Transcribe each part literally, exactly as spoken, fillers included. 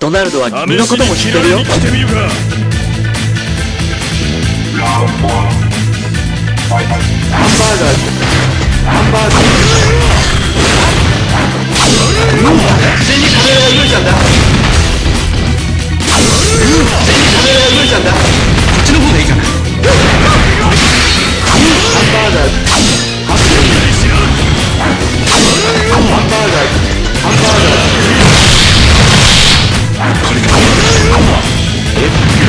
ドナルドは君のことも知ってるよ。ハンバーガー、ハンバーガー。自然にカメラが動いたんだ。自然にカメラが動いたんだ。こっちの方でいいかな。ハンバーガー、ハンバーガー、ハンバーガー、ハンバーガー。これか。え？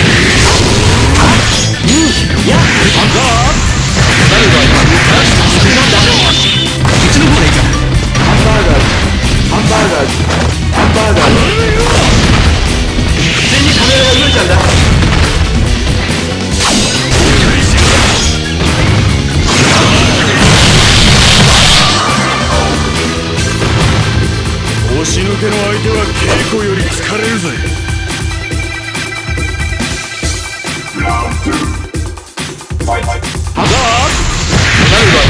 うん、いや、ハンバーガー。誰がなんだ。こっちの方でいいかな。ハンバーガー、ハンバーガー、ハンバーガー。自然にカメラが動いたんだ。 押し抜けの相手は稽古より疲れるぜ。ハンバーガー、誰が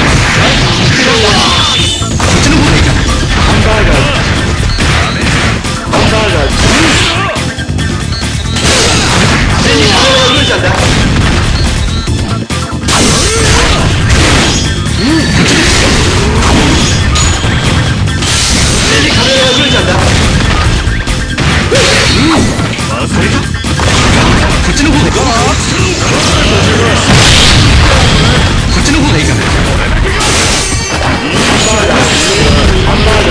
こっちの方でいいかな。ハンバーガー、ハンバーガー。自然にカメラが動いたんだ。うん、こっちです。自然にカメラが動いたんだ。うん、まずいか。こっちの方でいいかな。こっちの方でいいかな。ハンバーガー、ハンバーガー。